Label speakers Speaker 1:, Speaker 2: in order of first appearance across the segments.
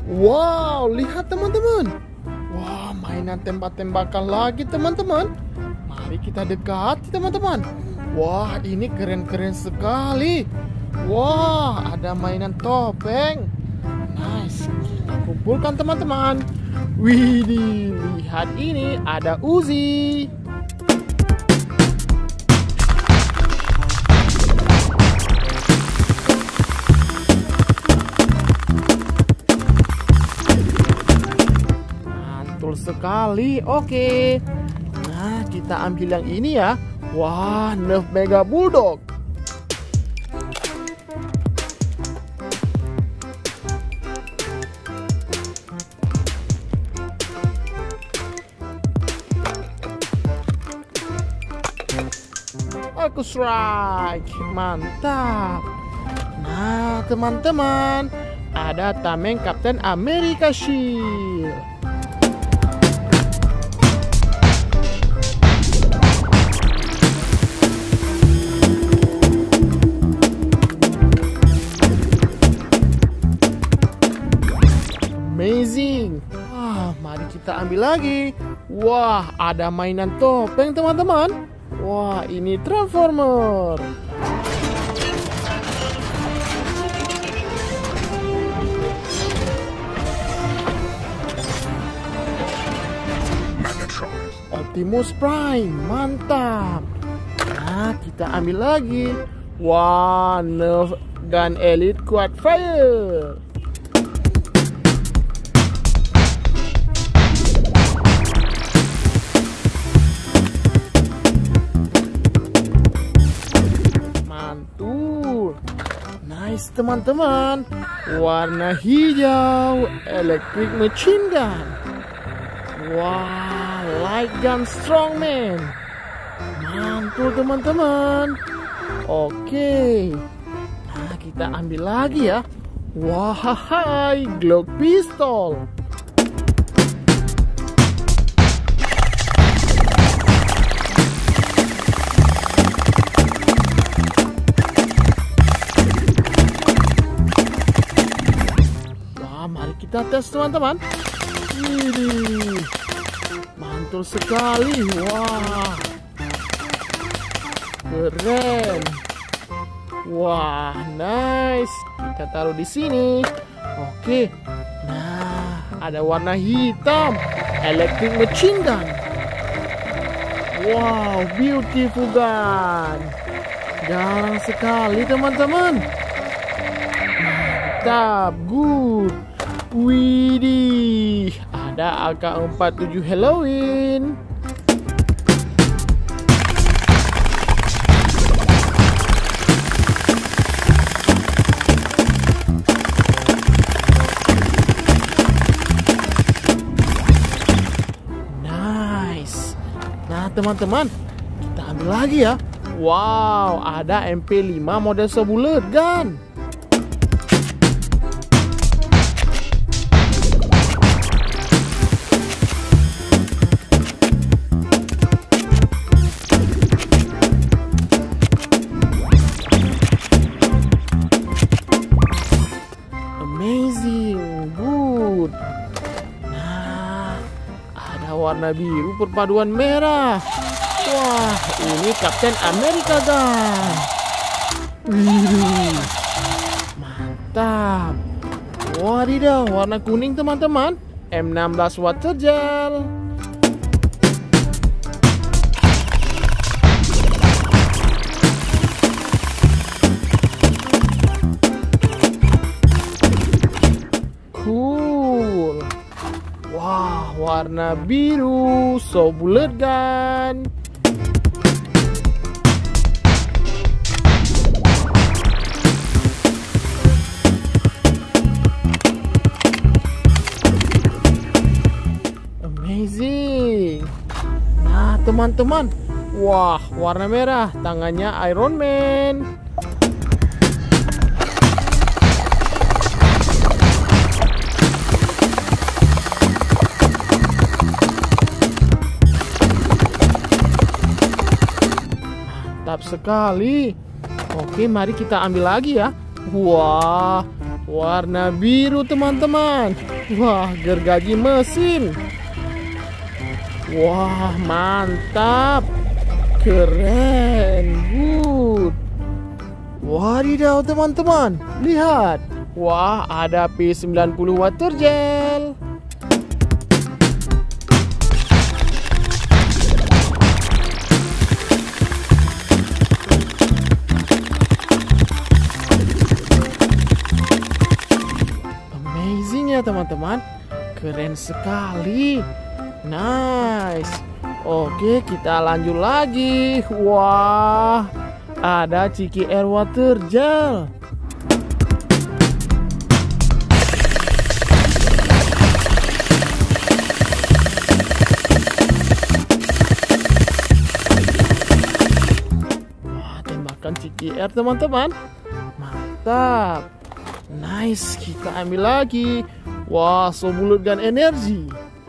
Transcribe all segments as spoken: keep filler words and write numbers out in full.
Speaker 1: Wow, lihat teman-teman. Wah, mainan tembak-tembakan lagi teman-teman. Mari kita dekati teman-teman. Wah, ini keren-keren sekali. Wah, ada mainan topeng. Nice, kita kumpulkan teman-teman. Widih, lihat ini ada Uzi. Mantul sekali. Oke. Nah, kita ambil yang ini ya. Wah, Nerf Mega Bulldog. Aku strike, mantap. Nah teman-teman, ada tameng Captain America Shield. Amazing. Wah, mari kita ambil lagi. Wah, ada mainan topeng teman-teman. Wah, ini Transformer. Optimus Prime, mantap. Nah, kita ambil lagi. Wah, Nerf Gun Elite Quad Fire. Nice teman-teman, warna hijau electric machine gun. Wah, light gun strongman. Mantul teman-teman. Oke, nah kita ambil lagi ya. Wah, hai, Glock pistol. Kita tes teman-teman. Ini mantul sekali. Wah, keren. Wah, nice. Kita taruh di sini. Oke. Nah, ada warna hitam electric machine gun. Wow, beautiful gun. Jarang sekali teman-teman. Mantap, good. Widih, ada A K empat puluh tujuh Halloween. Nice. Nah teman-teman, kita ambil lagi ya. Wow, ada M P lima model sebulet gun. Amazing, good. Nah, ada warna biru perpaduan merah. Wah, ini Captain America gun. Wih, mantap. Wadidaw, warna kuning teman-teman. M enam belas water gel. Cool. Wah, warna biru, so bullet gun. Amazing. Nah, teman-teman. Wah, warna merah, tangannya Iron Man. Mantap sekali. Oke, mari kita ambil lagi ya. Wah, warna biru teman-teman. Wah, gergaji mesin. Wah, mantap. Keren. Good. Wadidaw teman-teman, lihat. Wah, ada P sembilan puluh water gel. Amazing ya teman-teman. Keren sekali. Nice. Oke, kita lanjut lagi. Wah, ada Ciki Air water gel. Wah, tembakan Ciki Air teman-teman. Mantap. Nice, kita ambil lagi. Wah, so bulut dan energi.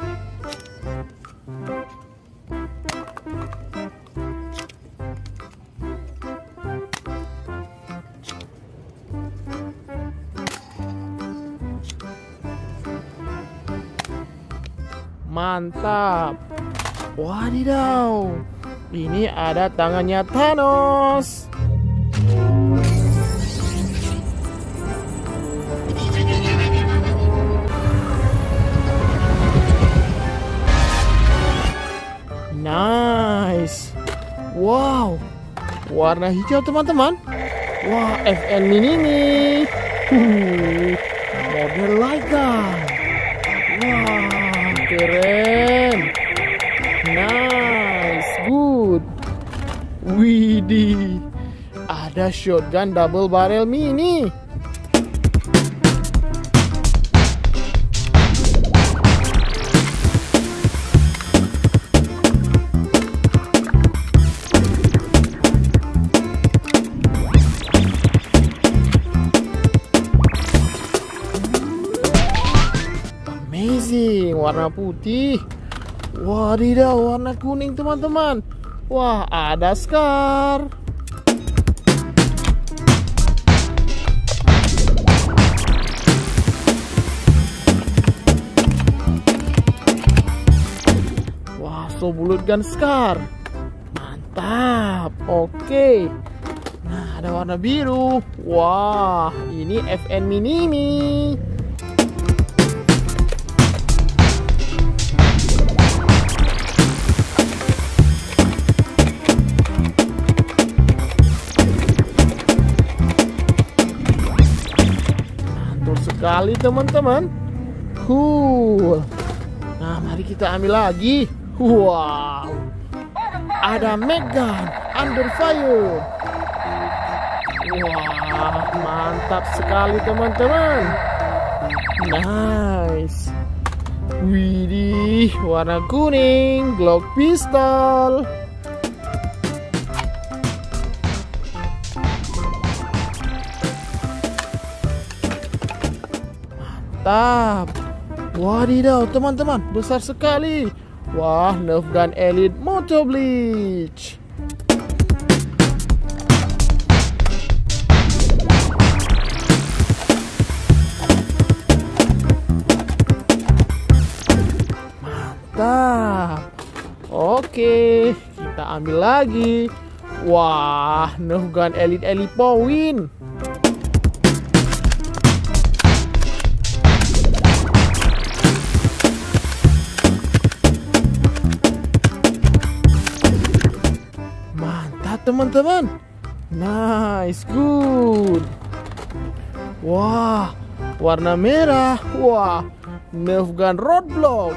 Speaker 1: Mantap. Wadidaw. Ini ada tangannya Thanos. Nice. Wow. Warna hijau teman-teman. Wah, F N Mini nih. Uh, model light gun. Wah, keren. Nice, good. Widih, ada shotgun double barrel mini. Amazing, warna putih. Wadidaw, warna kuning teman-teman. Wah, ada Scar. Wah, so bulut gun Scar. Mantap. Oke. Nah, ada warna biru. Wah, ini F N Mini nih. Sekali teman-teman. Cool. Nah, mari kita ambil lagi. Wow, ada Megan Under Fire. Wah, mantap sekali teman-teman. Nice. Widih, warna kuning, Glock pistol. Mantap. Wadidaw teman-teman, besar sekali. Wah, Nerf Gun Elite Moto Bleach. Mantap. Oke, kita ambil lagi. Wah, Nerf Gun Elite Elite Point. Teman-teman, nice, good. Wah, warna merah. Wah, Nerf Gun Roadblock.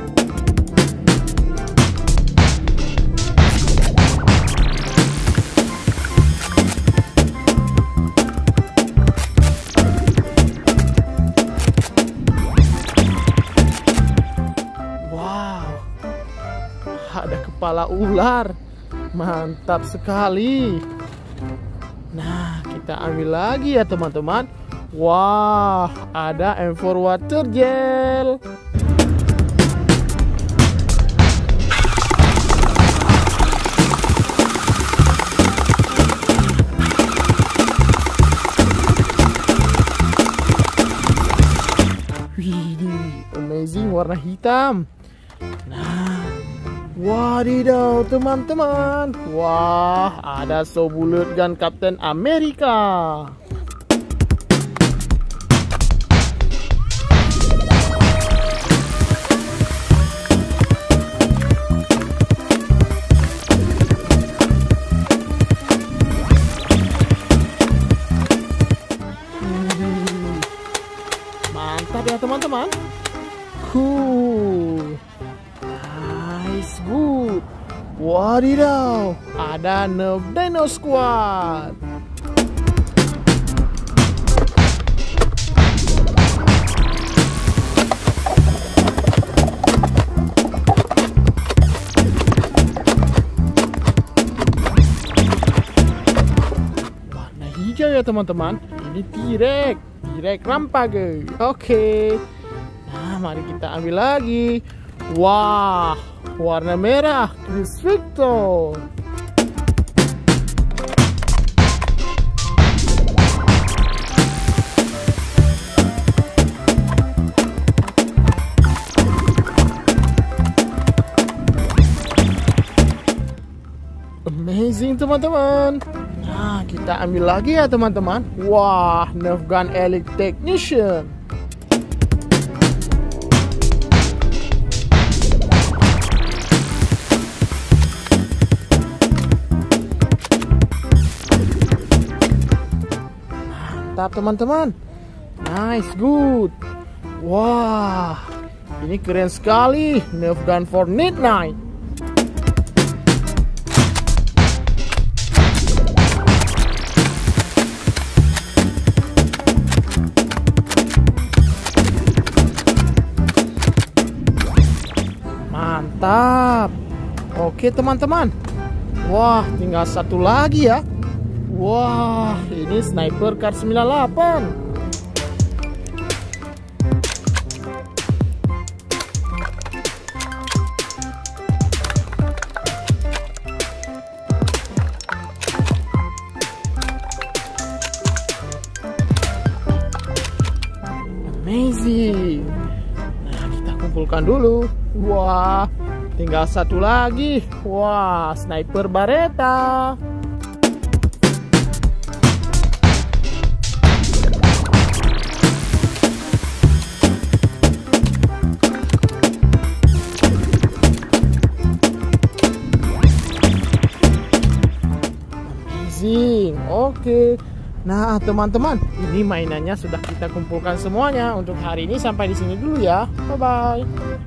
Speaker 1: Wow, ada kepala ular. Mantap sekali. Nah, kita ambil lagi ya teman-teman. Wah, ada M four water gel. Widih, amazing warna hitam. Nah, wadidaw teman-teman. Wah, ada So Bulet Gun Captain America. Mantap ya teman-teman. Cool. Nice, good. Wadidaw, ada Nerf Dino Squad. Warna hijau ya teman-teman. Ini T-Rex. T-Rex Rampage. Oke. Nah, mari kita ambil lagi. Wah, warna merah Chris Victor. Amazing teman-teman. Nah, kita ambil lagi ya teman-teman. Wah, Nerf Gun Elite Technician. Mantap teman-teman. Nice, good. Wah, ini keren sekali. Nerf Gun for Midnight. Mantap. Oke teman-teman. Wah, tinggal satu lagi ya. Wah, ini Sniper Kar sembilan delapan. Amazing. Nah, kita kumpulkan dulu. Wah, tinggal satu lagi. Wah, Sniper Baretta. Oke. Nah, teman-teman, ini mainannya sudah kita kumpulkan semuanya. Untuk hari ini sampai di sini dulu ya. Bye bye.